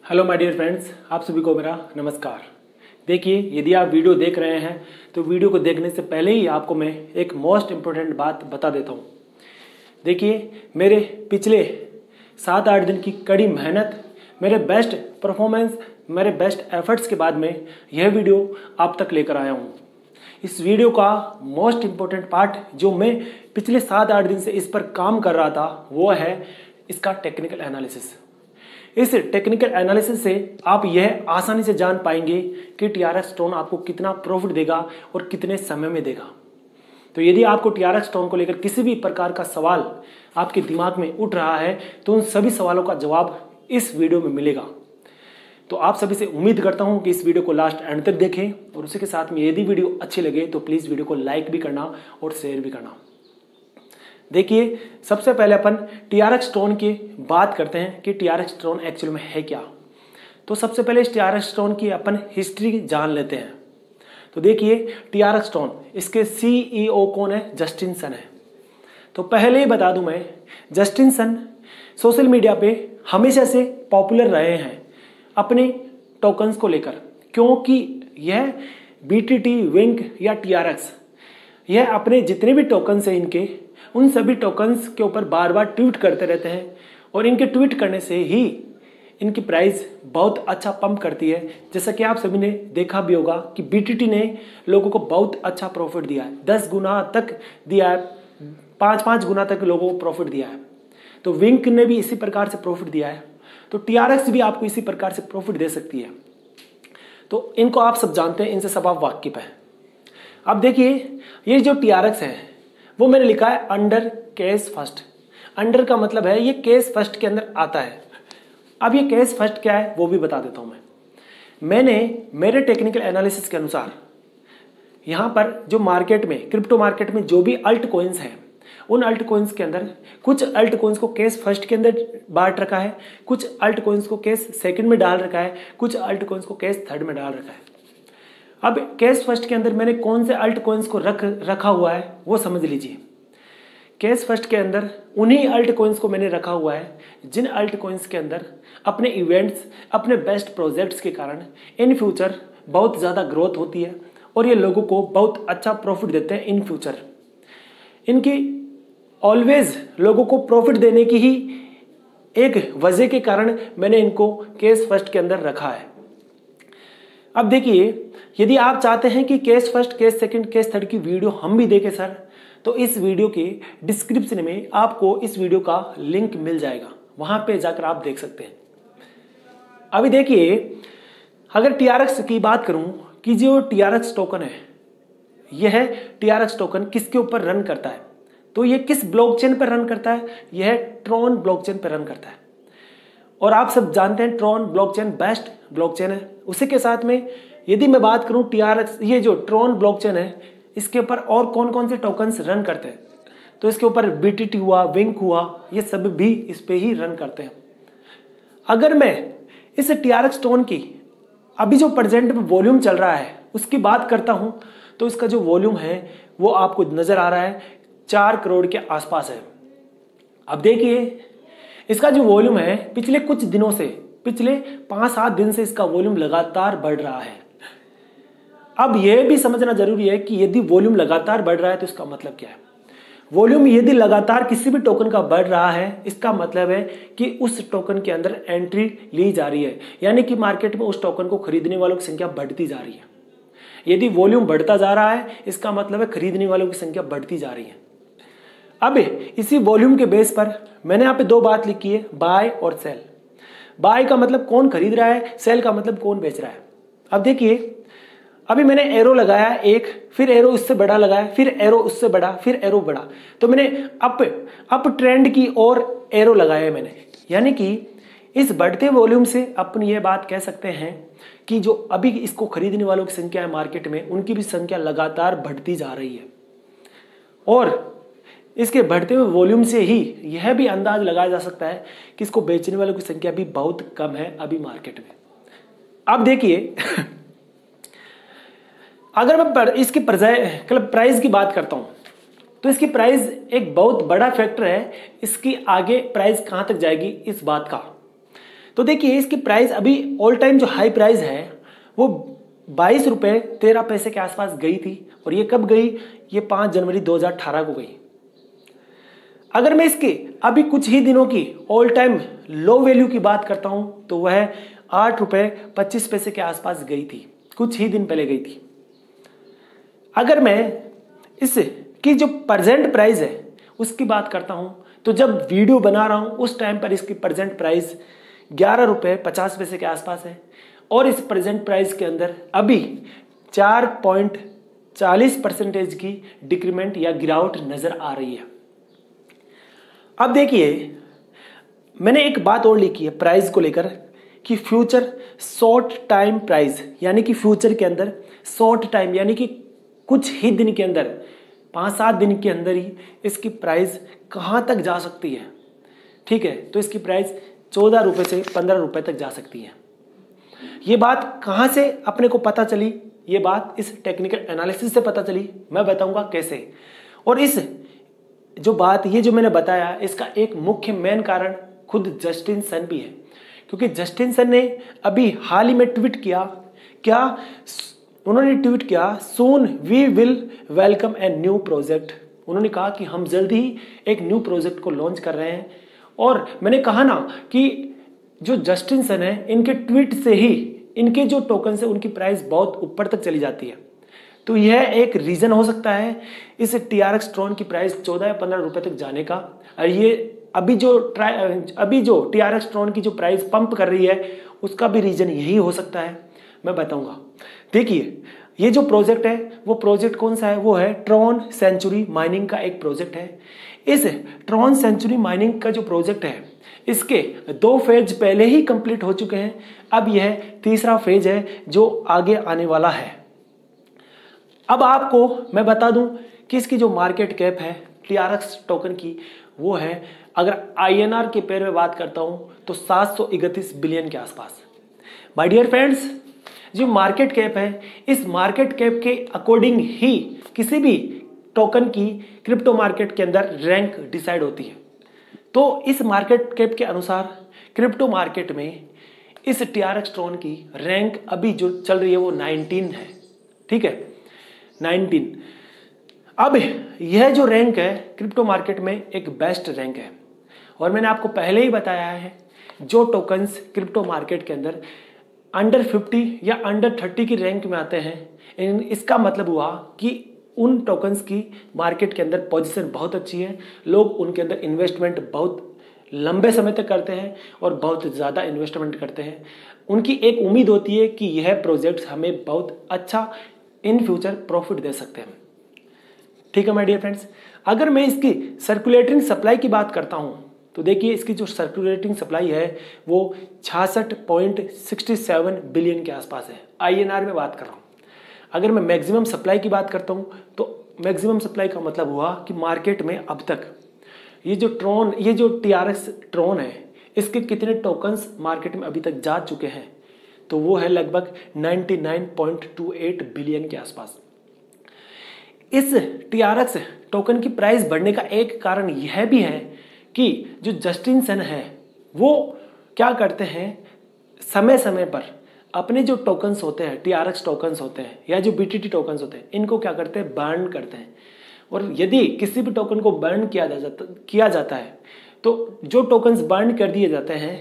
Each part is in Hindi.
हेलो माय डियर फ्रेंड्स, आप सभी को मेरा नमस्कार। देखिए, यदि आप वीडियो देख रहे हैं तो वीडियो को देखने से पहले ही आपको मैं एक मोस्ट इम्पोर्टेंट बात बता देता हूँ। देखिए, मेरे पिछले 7-8 दिन की कड़ी मेहनत, मेरे बेस्ट परफॉर्मेंस, मेरे बेस्ट एफर्ट्स के बाद में यह वीडियो आप तक लेकर आया हूँ। इस वीडियो का मोस्ट इम्पोर्टेंट पार्ट जो मैं पिछले 7-8 दिन से इस पर काम कर रहा था वो है इसका टेक्निकल एनालिसिस। इस टेक्निकल एनालिसिस से आप यह आसानी से जान पाएंगे कि टीआरएक्स स्टोन आपको कितना प्रॉफिट देगा और कितने समय में देगा। तो यदि आपको टीआरएक्स स्टोन को लेकर किसी भी प्रकार का सवाल आपके दिमाग में उठ रहा है तो उन सभी सवालों का जवाब इस वीडियो में मिलेगा। तो आप सभी से उम्मीद करता हूं कि इस वीडियो को लास्ट एंड तक देखें और उसी के साथ में यदि वीडियो अच्छी लगे तो प्लीज़ वीडियो को लाइक भी करना और शेयर भी करना। देखिए, सबसे पहले अपन टीआरएक्स स्टोन की बात करते हैं कि टीआरएक्स स्टोन एक्चुअल में है क्या। तो सबसे पहले इस टीआरएक्स स्टोन की अपन हिस्ट्री जान लेते हैं। तो देखिए, टीआरएक्स स्टोन इसके सीईओ कौन है? जस्टिन सन है। तो पहले ही बता दूं मैं, जस्टिन सन सोशल मीडिया पे हमेशा से पॉपुलर रहे हैं अपने टोकन्स को लेकर, क्योंकि यह बीटीटी, विंक या टीआरएक्स, यह अपने जितने भी टोकन्स हैं इनके, उन सभी टोकन्स के ऊपर बार बार ट्वीट करते रहते हैं और इनके ट्वीट करने से ही इनकी प्राइस बहुत अच्छा पंप करती है। जैसा कि आप सभी ने देखा भी होगा कि बीटीटी ने लोगों को बहुत अच्छा प्रॉफिट दिया है, 10 गुना तक दिया है, 5-5 गुना तक लोगों को प्रॉफिट दिया है। तो विंक ने भी इसी प्रकार से प्रॉफिट दिया है, तो टीआरएक्स भी आपको इसी प्रकार से प्रॉफिट दे सकती है। तो इनको आप सब जानते हैं, इनसे सब आप वाकिफ हैं। अब देखिए, ये जो टीआरएक्स है वो मैंने लिखा है अंडर केस फर्स्ट। अंडर का मतलब है ये केस फर्स्ट के अंदर आता है। अब ये केस फर्स्ट क्या है वो भी बता देता हूं मैंने मेरे टेक्निकल एनालिसिस के अनुसार यहां पर जो मार्केट में, क्रिप्टो मार्केट में जो भी अल्ट कॉइन्स हैं, उन अल्ट कॉइन्स के अंदर कुछ अल्ट कॉइन्स को केस फर्स्ट के अंदर बांट रखा है, कुछ अल्ट कॉइन्स को केस सेकंड में डाल रखा है, कुछ अल्ट कॉइन्स को केस थर्ड में डाल रखा है। अब केस फर्स्ट के अंदर मैंने कौन से अल्ट कॉइन्स को रखा हुआ है वो समझ लीजिए। केस फर्स्ट के अंदर उन्हीं अल्ट कॉइन्स को मैंने रखा हुआ है जिन अल्ट कॉइन्स के अंदर अपने इवेंट्स, अपने बेस्ट प्रोजेक्ट्स के कारण इन फ्यूचर बहुत ज़्यादा ग्रोथ होती है और ये लोगों को बहुत अच्छा प्रॉफिट देते हैं इन फ्यूचर। इनकी ऑलवेज लोगों को प्रॉफिट देने की ही एक वजह के कारण मैंने इनको केस फर्स्ट के अंदर रखा है। अब देखिए, यदि आप चाहते हैं कि case first, case second, case third की वीडियो हम भी देखें सर, तो इस वीडियो के डिस्क्रिप्शन में आपको इस वीडियो का लिंक मिल जाएगा, वहां पे जाकर आप देख सकते हैं। अभी देखिए, अगर टीआरएक्स की बात करूं कि जो टीआरएक्स टोकन है, यह टीआरएक्स टोकन किसके ऊपर रन करता है, तो यह किस ब्लॉकचेन पर रन करता है? यह ट्रॉन ब्लॉकचेन पर रन करता है। और आप सब जानते हैं ट्रॉन ब्लॉकचेन बेस्ट ब्लॉकचेन है। उसी के साथ में यदि मैं बात करूं टीआरएक्स, ये जो ट्रॉन ब्लॉकचेन है, इसके ऊपर और कौन कौन से टोकन्स रन करते हैं, तो इसके ऊपर बीटीटी हुआ, विंक हुआ, ये सब भी इस पे ही रन करते हैं। अगर मैं इस टीआरएक्स स्टोन की अभी जो प्रेजेंट में वॉल्यूम चल रहा है उसकी बात करता हूं, तो इसका जो वॉल्यूम है वो आपको नजर आ रहा है 4 करोड़ के आसपास है। अब देखिए, इसका जो वॉल्यूम है पिछले कुछ दिनों से, पिछले 5-7 दिन से इसका वॉल्यूम लगातार बढ़ रहा है। अब यह भी समझना जरूरी है कि यदि वॉल्यूम लगातार बढ़ रहा है तो इसका मतलब क्या है। वॉल्यूम यदि लगातार किसी भी टोकन का बढ़ रहा है, इसका मतलब है कि उस टोकन के अंदर एंट्री ली जा रही है, यानी कि मार्केट में उस टोकन को खरीदने वालों की संख्या बढ़ती जा रही है। यदि वॉल्यूम बढ़ता जा रहा है, इसका मतलब है खरीदने वालों की संख्या बढ़ती जा रही है। अब इसी वॉल्यूम के बेस पर मैंने यहाँ पे 2 बात लिखी है, बाय और सेल। बाय का मतलब कौन खरीद रहा है, सेल का मतलब कौन बेच रहा है। अब देखिए, अभी मैंने एरो लगाया एक, फिर एरो उससे बड़ा लगाया, फिर एरो उससे बड़ा, फिर एरो बड़ा, तो मैंने अप ट्रेंड की ओर एरो लगाया मैंने। यानी कि इस बढ़ते वॉल्यूम से अपन ये बात कह सकते हैं कि जो अभी इसको खरीदने वालों की संख्या है मार्केट में, उनकी भी संख्या लगातार बढ़ती जा रही है। और इसके बढ़ते हुए वॉल्यूम से ही यह भी अंदाज लगाया जा सकता है कि इसको बेचने वालों की संख्या भी बहुत कम है अभी मार्केट में। अब देखिए, अगर मैं इसकी प्राइस की बात करता हूं, तो इसकी प्राइस एक बहुत बड़ा फैक्टर है इसकी आगे प्राइस कहां तक जाएगी इस बात का। तो देखिए इसकी प्राइस अभी ऑल टाइम जो हाई प्राइस है वो 22 रुपये 13 पैसे के आसपास गई थी। और ये कब गई? ये 5 जनवरी 2018 को गई। अगर मैं इसके अभी कुछ ही दिनों की ऑल टाइम लो वैल्यू की बात करता हूं तो वह 8 रुपये 25 पैसे के आसपास गई थी, कुछ ही दिन पहले गई थी। अगर मैं इसकी जो प्रेजेंट प्राइस है उसकी बात करता हूं तो जब वीडियो बना रहा हूं उस टाइम पर इसकी प्रेजेंट प्राइस 11 रुपये 50 पैसे के आसपास है। और इस प्रेजेंट प्राइस के अंदर अभी 4.40% की डिक्रीमेंट या गिरावट नजर आ रही है। अब देखिए मैंने एक बात और लिखी है प्राइस को लेकर कि फ्यूचर शॉर्ट टाइम प्राइस, यानी कि फ्यूचर के अंदर शॉर्ट टाइम यानी कि कुछ ही दिन के अंदर 5-7 दिन के अंदर ही इसकी प्राइस कहां तक जा सकती है। ठीक है, तो इसकी प्राइस 14 रुपये से 15 रुपये तक जा सकती है। ये बात कहां से अपने को पता चली? ये बात इस टेक्निकल एनालिसिस से पता चली। मैं बताऊंगा कैसे। और इस जो बात ये जो मैंने बताया इसका एक मुख्य मेन कारण खुद जस्टिन सन भी है, क्योंकि जस्टिन सन ने अभी हाल ही में ट्वीट किया। क्या उन्होंने ट्वीट किया? Soon we will welcome a new project. उन्होंने कहा कि हम जल्द ही एक न्यू प्रोजेक्ट को लॉन्च कर रहे हैं। और मैंने कहा ना कि जो जस्टिन सन है इनके ट्वीट से ही इनके जो टोकन है उनकी प्राइस बहुत ऊपर तक चली जाती है। तो यह एक रीजन हो सकता है इस TRX ट्रॉन की प्राइस 14 या 15 रुपए तक जाने का। और ये अभी जो TRX ट्रॉन की जो प्राइस पंप कर रही है उसका भी रीजन यही हो सकता है। मैं बताऊंगा। देखिए ये जो प्रोजेक्ट है वो प्रोजेक्ट कौन सा है? वो है ट्रॉन सेंचुरी माइनिंग का एक प्रोजेक्ट है। इस ट्रॉन सेंचुरी माइनिंग का जो प्रोजेक्ट है इसके 2 फेज पहले ही कंप्लीट हो चुके हैं। अब यह तीसरा फेज है जो आगे आने वाला है। अब आपको मैं बता दूं कि इसकी जो मार्केट कैप है TRX टोकन की वो है, अगर INR के पेयर में बात करता हूं तो 731 बिलियन के आसपास। माय डियर फ्रेंड्स, जो मार्केट कैप है इस मार्केट कैप के अकॉर्डिंग ही किसी भी टोकन की क्रिप्टो मार्केट के अंदर रैंक डिसाइड होती है। तो इस मार्केट कैप के अनुसार क्रिप्टो मार्केट में इस TRX ट्रॉन की रैंक अभी जो चल रही है वो 19 है। ठीक है, 19। अब यह जो रैंक है क्रिप्टो मार्केट में एक बेस्ट रैंक है। और मैंने आपको पहले ही बताया है जो टोकन्स क्रिप्टो मार्केट के अंदर अंडर 50 या अंडर 30 की रैंक में आते हैं, इसका मतलब हुआ कि उन टोकन्स की मार्केट के अंदर पोजीशन बहुत अच्छी है। लोग उनके अंदर इन्वेस्टमेंट बहुत लंबे समय तक करते हैं और बहुत ज़्यादा इन्वेस्टमेंट करते हैं। उनकी एक उम्मीद होती है कि यह प्रोजेक्ट हमें बहुत अच्छा इन फ्यूचर प्रॉफिट दे सकते हैं। ठीक है माय डियर फ्रेंड्स, अगर मैं इसकी सर्कुलेटिंग सप्लाई की बात करता हूं तो देखिए इसकी जो सर्कुलेटिंग सप्लाई है वो 66.67 बिलियन के आसपास है। INR में बात कर रहा हूं। अगर मैं मैक्सिमम सप्लाई की बात करता हूं तो मैक्सिमम सप्लाई का मतलब हुआ कि मार्केट में अब तक ये जो TRX ट्रॉन है इसके कितने टोकन्स मार्केट में अभी तक जा चुके हैं, तो वो है लगभग 99.28 बिलियन के आसपास। इस TRX टोकन की प्राइस बढ़ने का एक कारण यह भी है कि जो जस्टिन सन है वो क्या करते हैं, समय समय पर अपने जो टोकन्स होते हैं TRX टोकन्स होते हैं या जो BTT टोकन्स होते हैं इनको क्या करते हैं, बर्न करते हैं। और यदि किसी भी टोकन को बर्न किया जाता है तो जो टोकन्स बर्न कर दिए जाते हैं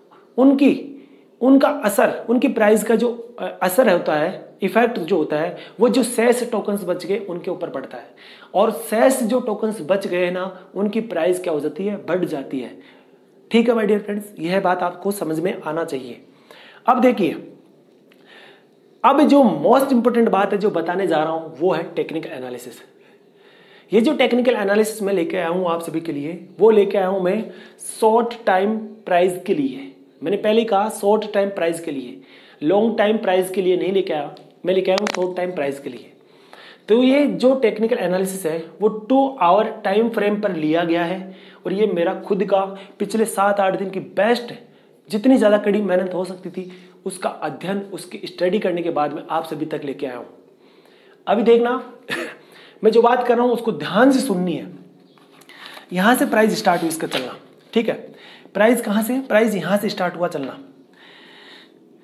उनका असर, उनकी प्राइस का जो असर होता है, इफेक्ट जो होता है वो जो शेष टोकन्स बच गए उनके ऊपर पड़ता है। और शेष जो टोकन्स बच गए ना उनकी प्राइस क्या हो जाती है, बढ़ जाती है। ठीक है माय डियर फ्रेंड्स, यह बात आपको समझ में आना चाहिए। अब देखिए, अब जो मोस्ट इंपोर्टेंट बात है जो बताने जा रहा हूं वो है टेक्निकल एनालिसिस। ये जो टेक्निकल एनालिसिस मैं लेके आया हूं आप सभी के लिए, वो लेके आया हूं मैं शॉर्ट टाइम प्राइस के लिए। मैंने पहले कहा शॉर्ट टाइम प्राइस के लिए, लॉन्ग टाइम प्राइस के लिए नहीं लेके आया, मैं लेके आया हूं शॉर्ट टाइम प्राइस के लिए। तो ये जो टेक्निकल एनालिसिस है वो 2 आवर टाइम फ्रेम पर लिया गया है और ये मेरा खुद का पिछले 7-8 दिन की बेस्ट, जितनी ज़्यादा कड़ी मेहनत हो सकती थी उसका अध्ययन, उसकी स्टडी करने के बाद में आप सभी तक लेके आया हूँ। अभी देखना मैं जो बात कर रहा हूँ उसको ध्यान से सुननी है। यहाँ से प्राइस स्टार्ट हुई इसका चलना, ठीक है। प्राइस कहाँ से, प्राइस यहाँ से स्टार्ट हुआ चलना।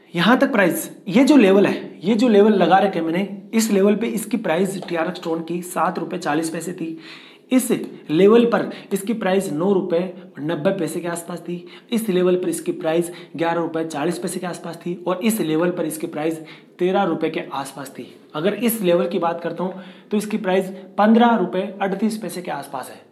यहाँ तक प्राइस, ये जो लेवल है, ये जो लेवल लगा रखे मैंने, इस लेवल पे इसकी प्राइस TRX स्टोन की 7 रुपये 40 पैसे थी। इस लेवल पर इसकी प्राइस 9 रुपये 90 पैसे के आसपास थी। इस लेवल पर इसकी प्राइस 11 रुपये 40 पैसे के आसपास थी और इस लेवल पर इसकी प्राइस 13 रुपये के आसपास थी। अगर इस लेवल की बात करता हूँ तो इसकी प्राइस 15 रुपये 38 पैसे के आसपास है।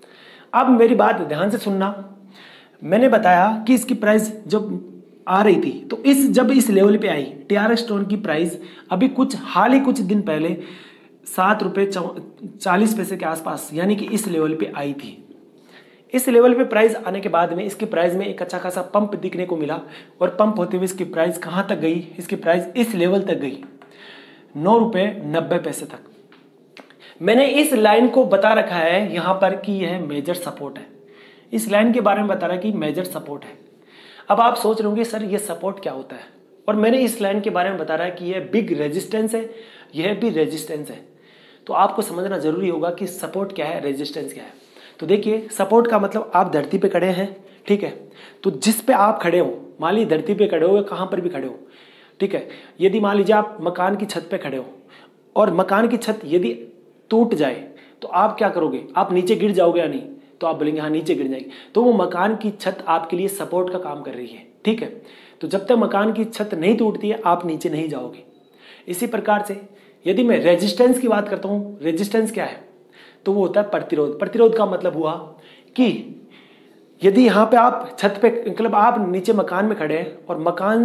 अब मेरी बात ध्यान से सुनना, मैंने बताया कि इसकी प्राइस जब आ रही थी तो जब इस लेवल पे आई TRX स्टोन की प्राइस अभी हाल ही कुछ दिन पहले 7 रुपये 40 पैसे के आसपास, यानी कि इस लेवल पे आई थी। इस लेवल पे प्राइस आने के बाद में इसकी प्राइस में एक अच्छा खासा पंप दिखने को मिला और पंप होते हुए इसकी प्राइस कहाँ तक गई, इसकी प्राइस इस लेवल तक गई, 9 रुपये 90 पैसे तक। मैंने इस लाइन को बता रखा है यहाँ पर कि यह मेजर सपोर्ट है। इस लाइन के बारे में बता रहा है कि मेजर सपोर्ट है। अब आप सोच रहे होंगे सर ये सपोर्ट क्या होता है, और मैंने इस लाइन के बारे में बता रहा है कि यह बिग रेजिस्टेंस है, यह भी रेजिस्टेंस है। तो आपको समझना जरूरी होगा कि सपोर्ट क्या है, रेजिस्टेंस क्या है। तो देखिए, सपोर्ट का मतलब आप धरती पे खड़े हैं, ठीक है, तो जिस पे आप खड़े हो, मान लीजिए धरती पे खड़े हो या कहाँ पर भी खड़े हो, ठीक है, यदि मान लीजिए आप मकान की छत पे खड़े हो और मकान की छत यदि टूट जाए तो आप क्या करोगे, आप नीचे गिर जाओगे या नहीं, तो आप बोलेंगे हाँ नीचे गिर जाएगी। तो वो मकान की छत आपके लिए सपोर्ट का काम कर रही है, ठीक है। तो जब तक मकान की छत नहीं टूटती है आप नीचे नहीं जाओगे। इसी प्रकार से यदि मैं रेजिस्टेंस की बात करता हूँ, रेजिस्टेंस क्या है, तो वो होता है प्रतिरोध। प्रतिरोध का मतलब हुआ कि यदि यहाँ पे आप छत पे, मतलब आप नीचे मकान में खड़े हैं और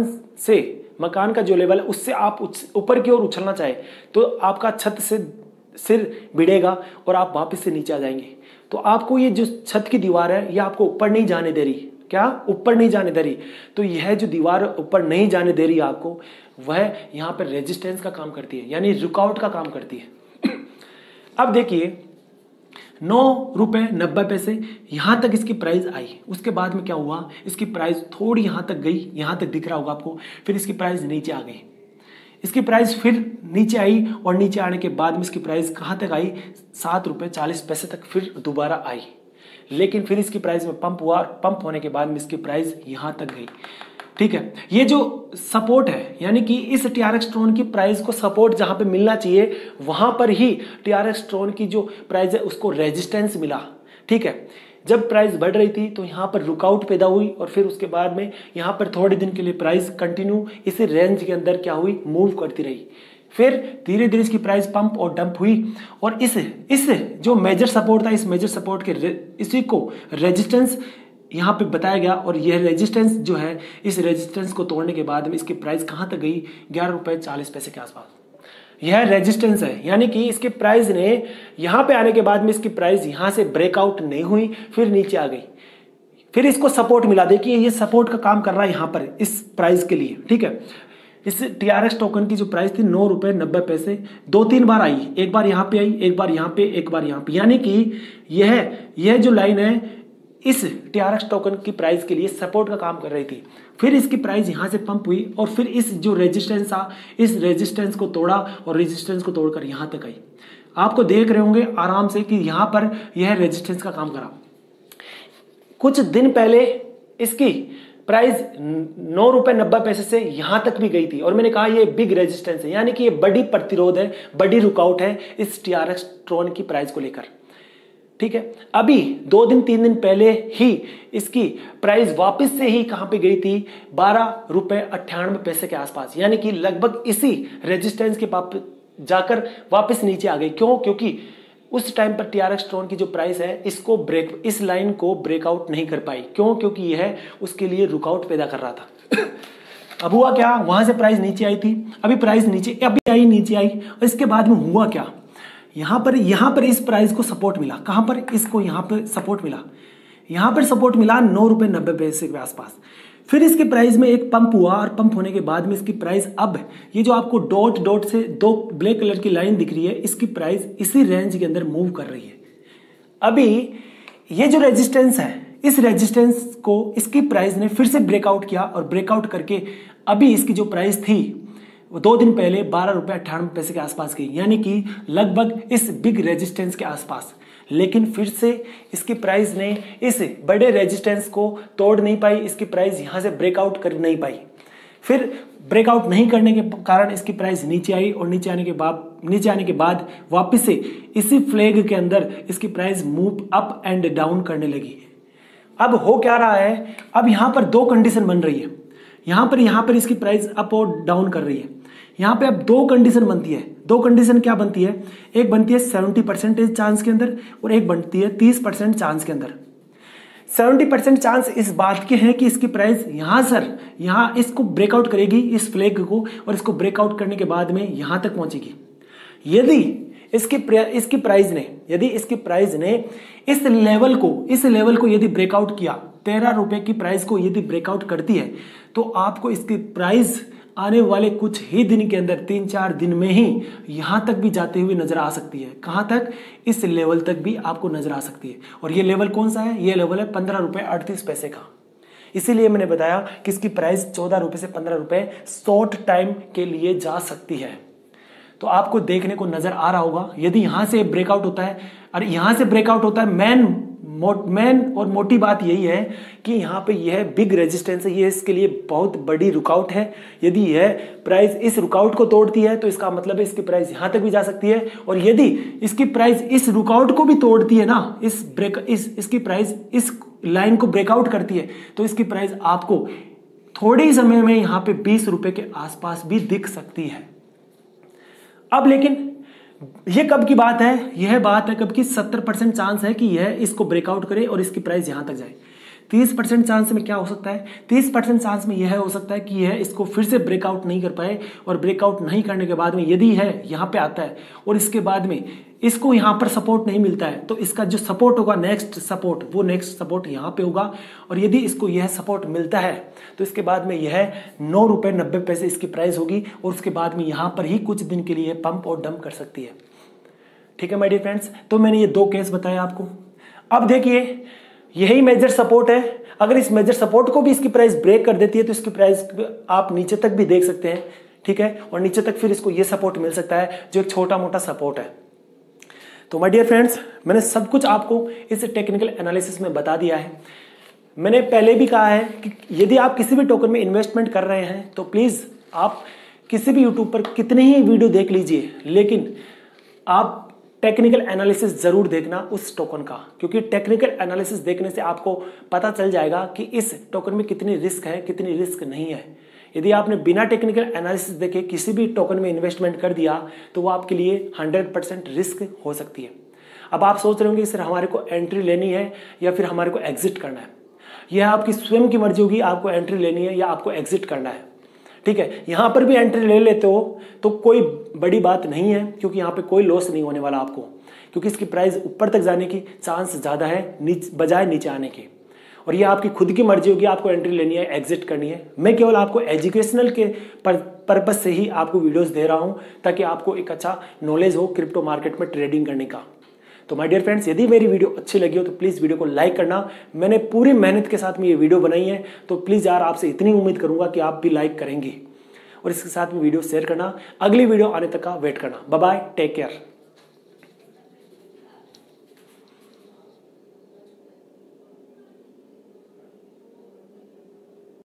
मकान का जो लेवल है उससे आप ऊपर की ओर उछलना चाहे तो आपका छत से सिर भिड़ेगा और आप वापस से नीचे आ जाएंगे। तो आपको ये जो छत की दीवार है ये आपको ऊपर नहीं जाने दे रही, क्या ऊपर नहीं जाने दे रही, तो यह जो दीवार ऊपर नहीं जाने दे रही आपको, वह यहाँ पर रेजिस्टेंस का काम करती है, यानी रुकावट का काम करती है। अब देखिए 9 रुपये 90 पैसे यहाँ तक इसकी प्राइस आई, उसके बाद में क्या हुआ, इसकी प्राइस थोड़ी यहाँ तक गई, यहाँ तक दिख रहा होगा आपको, फिर इसकी प्राइस नीचे आ गई, इसकी प्राइस फिर नीचे आई और नीचे आने के बाद में इसकी प्राइस कहाँ तक आई, 7 रुपये 40 पैसे तक फिर दोबारा आई। लेकिन फिर इसकी प्राइस में पंप हुआ और पंप होने के बाद में इसकी प्राइस यहाँ तक गई, ठीक है। ये जो सपोर्ट है, यानी कि इस TRX स्टोन की प्राइस को सपोर्ट जहाँ पे मिलना चाहिए वहाँ पर ही TRX स्टोन की जो प्राइस है उसको रेजिस्टेंस मिला, ठीक है। जब प्राइस बढ़ रही थी तो यहाँ पर रुकावट पैदा हुई और फिर उसके बाद में यहाँ पर थोड़े दिन के लिए प्राइस कंटिन्यू इसी रेंज के अंदर क्या हुई, मूव करती रही। फिर धीरे धीरे इसकी प्राइस पंप और डंप हुई और इस जो मेजर सपोर्ट था, इस मेजर सपोर्ट के इसी को रेजिस्टेंस यहाँ पे बताया गया और यह रेजिस्टेंस जो है, इस रेजिस्टेंस को तोड़ने के बाद में इसकी प्राइस कहाँ तक गई, 11 रुपये 40 पैसे के आसपास। यह रेजिस्टेंस है, यानी कि इसके प्राइस ने यहाँ पे आने के बाद में इसकी प्राइस यहाँ से ब्रेकआउट नहीं हुई, फिर नीचे आ गई, फिर इसको सपोर्ट मिला। देखिए ये सपोर्ट का काम कर रहा है यहाँ पर इस प्राइस के लिए, ठीक है। इस TRX टोकन की जो प्राइस थी 9 रुपये 90 पैसे 2-3 बार आई, एक बार यहाँ पे आई, एक बार यहाँ पे, एक बार यहाँ पे, यानी कि यह जो लाइन है इस TRX टोकन की प्राइस के लिए सपोर्ट का काम कर रही थी। फिर इसकी प्राइस यहाँ से पंप हुई और फिर इस जो रेजिस्टेंस था, इस रेजिस्टेंस को तोड़ा और रेजिस्टेंस को तोड़कर यहाँ तक आई। आपको देख रहे होंगे आराम से कि यहाँ पर यह रेजिस्टेंस का काम करा। कुछ दिन पहले इसकी प्राइस 9 रुपये 90 पैसे से यहाँ तक भी गई थी और मैंने कहा ये बिग रेजिस्टेंस है, यानी कि ये बड़ी प्रतिरोध है, बड़ी रुकावट है इस TRX स्टोन की प्राइस को लेकर, ठीक है। अभी 2 दिन 3 दिन पहले ही इसकी प्राइस वापस से ही कहां पे गई थी, 12 रुपये 98 पैसे के आसपास, यानी कि लगभग इसी रेजिस्टेंस के पास जाकर वापस नीचे आ गई। क्यों? क्योंकि उस टाइम पर TRX स्टोन की जो प्राइस है इस लाइन को ब्रेकआउट नहीं कर पाई। क्यों? क्योंकि यह उसके लिए रुकावट पैदा कर रहा था। अब हुआ क्या, वहां से प्राइस नीचे आई थी, अभी प्राइस नीचे आई और इसके बाद में हुआ क्या, यहाँ पर इस प्राइस को सपोर्ट मिला। कहाँ पर? इसको यहाँ पर सपोर्ट मिला, यहाँ पर सपोर्ट मिला 9 रुपये 90 पैसे के आसपास। फिर इसके प्राइस में एक पंप हुआ और पंप होने के बाद में इसकी प्राइस, अब ये जो आपको डॉट डॉट से 2 ब्लैक कलर की लाइन दिख रही है, इसकी प्राइस इसी रेंज के अंदर मूव कर रही है। अभी ये जो रेजिस्टेंस है, इस रेजिस्टेंस को इसकी प्राइस ने फिर से ब्रेकआउट किया और ब्रेकआउट करके अभी इसकी जो प्राइस थी 2 दिन पहले 12 रुपये 98 पैसे के आसपास गई, यानी कि लगभग इस बिग रेजिस्टेंस के आसपास। लेकिन फिर से इसकी प्राइस ने इस बड़े रेजिस्टेंस को तोड़ नहीं पाई, इसकी प्राइस यहाँ से ब्रेकआउट कर नहीं पाई। फिर ब्रेकआउट नहीं करने के कारण इसकी प्राइस नीचे आई और नीचे आने के बाद वापस से इसी फ्लैग के अंदर इसकी price move up and down करने लगी। अब हो क्या रहा है, अब यहां पर दो कंडीशन बन रही है। यहां पर इसकी प्राइस अप और डाउन कर रही है। यहां पे अब दो कंडीशन बनती है। दो कंडीशन क्या बनती है, एक बनती है 70% चांस के अंदर और एक बनती है 30% चांस के अंदर। 70% चांस इस बात के हैं कि इसकी प्राइस यहां इसको ब्रेकआउट करेगी, इस फ्लैग को, और इसको ब्रेकआउट करने के बाद में यहां तक पहुंचेगी। यदि इसकी प्राइस ने इस लेवल को यदि ब्रेकआउट किया, 13 रुपए की प्राइस को यदि ब्रेकआउट करती है, तो आपको इसकी प्राइस आने वाले कुछ ही दिन के अंदर 3-4 दिन में ही यहां तक भी जाते हुए नजर आ सकती है। कहां तक, इस लेवल तक भी आपको नजर आ सकती है। और ये लेवल कौन सा है, ये लेवल है 15 रुपए 38 पैसे का। इसीलिए मैंने बताया कि इसकी प्राइस 14 रुपए से 15 रुपए शॉर्ट टाइम के लिए जा सकती है। तो आपको देखने को नजर आ रहा होगा, यदि यहां से ब्रेकआउट होता है और यहां से ब्रेकआउट होता है, मेन और मोटी बात यही है कि यहां पे यह बिग रेजिस्टेंस है, ये इसके लिए बहुत बड़ी रुकावट है। यदि यह प्राइस इस रुकावट को तोड़ती है तो इसका मतलब है इसकी प्राइस यहां तक भी जा सकती है। और यदि इसकी प्राइस इस रुकावट को भी तोड़ती है ना, इसकी प्राइस इस लाइन को ब्रेकआउट करती है, तो इसकी प्राइस आपको थोड़े ही समय में यहां पे 20 रुपए के आसपास भी दिख सकती है। अब लेकिन यह कब की बात है, यह बात है कब की 70% चांस है कि यह इसको ब्रेकआउट करे और इसकी प्राइस यहां तक जाए। 30% चांस में क्या हो सकता है, 30% चांस में यह हो सकता है कि यह इसको फिर से ब्रेकआउट नहीं कर पाए, और ब्रेकआउट नहीं करने के बाद में यदि है यहां पे आता है और इसके बाद में इसको यहां पर सपोर्ट नहीं मिलता है, तो इसका जो सपोर्ट होगा नेक्स्ट सपोर्ट यहां पे होगा। और यदि इसको यह सपोर्ट मिलता है तो इसके बाद में यह 9 रुपए 90 पैसे इसकी प्राइस होगी, और उसके बाद में यहां पर ही कुछ दिन के लिए पंप और डंप कर सकती है। ठीक है माय डियर फ्रेंड्स, तो मैंने ये दो केस बताए आपको। अब देखिए, यही मेजर सपोर्ट है। अगर इस मेजर सपोर्ट को भी इसकी प्राइस ब्रेक कर देती है तो इसकी प्राइस आप नीचे तक भी देख सकते हैं। ठीक है, और नीचे तक फिर इसको ये सपोर्ट मिल सकता है जो एक छोटा मोटा सपोर्ट है। तो माय डियर फ्रेंड्स, मैंने सब कुछ आपको इस टेक्निकल एनालिसिस में बता दिया है। मैंने पहले भी कहा है कि यदि आप किसी भी टोकन में इन्वेस्टमेंट कर रहे हैं तो प्लीज आप किसी भी यूट्यूब पर कितने ही वीडियो देख लीजिए, लेकिन आप टेक्निकल एनालिसिस जरूर देखना उस टोकन का, क्योंकि टेक्निकल एनालिसिस देखने से आपको पता चल जाएगा कि इस टोकन में कितनी रिस्क है, कितनी रिस्क नहीं है। यदि आपने बिना टेक्निकल एनालिसिस देखे किसी भी टोकन में इन्वेस्टमेंट कर दिया तो वो आपके लिए 100% रिस्क हो सकती है। अब आप सोच रहे होंगे सर हमारे को एंट्री लेनी है या फिर हमारे को एग्जिट करना है। यह आपकी स्वयं की मर्जी होगी, आपको एंट्री लेनी है या आपको एग्जिट करना है। ठीक है, यहां पर भी एंट्री ले लेते हो तो कोई बड़ी बात नहीं है, क्योंकि यहां पे कोई लॉस नहीं होने वाला आपको, क्योंकि इसकी प्राइस ऊपर तक जाने की चांस ज्यादा है बजाय नीचे आने के। और ये आपकी खुद की मर्जी होगी, आपको एंट्री लेनी है, एग्जिट करनी है। मैं केवल आपको एजुकेशनल के पर्पज से ही आपको वीडियोस दे रहा हूं, ताकि आपको एक अच्छा नॉलेज हो क्रिप्टो मार्केट में ट्रेडिंग करने का। तो माय डियर फ्रेंड्स, यदि मेरी वीडियो अच्छी लगी हो तो प्लीज वीडियो को लाइक करना। मैंने पूरी मेहनत के साथ में ये वीडियो बनाई है, तो प्लीज यार आपसे इतनी उम्मीद करूंगा कि आप भी लाइक करेंगे, और इसके साथ में वीडियो शेयर करना। अगली वीडियो आने तक का वेट करना। Bye bye, take care.